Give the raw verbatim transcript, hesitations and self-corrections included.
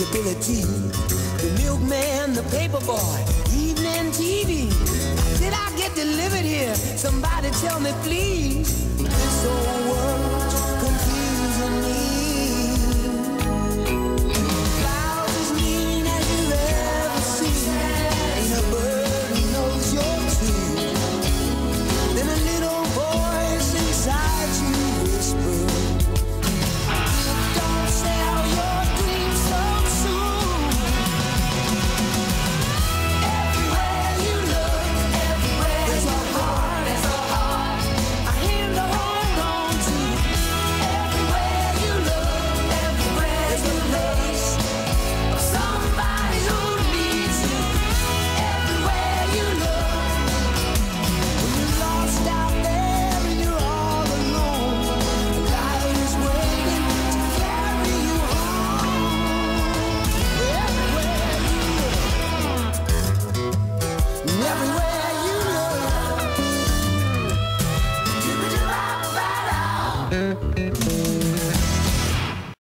disability. The milkman, the paper boy, evening T V. Did I get delivered here? Somebody tell me, please. This old world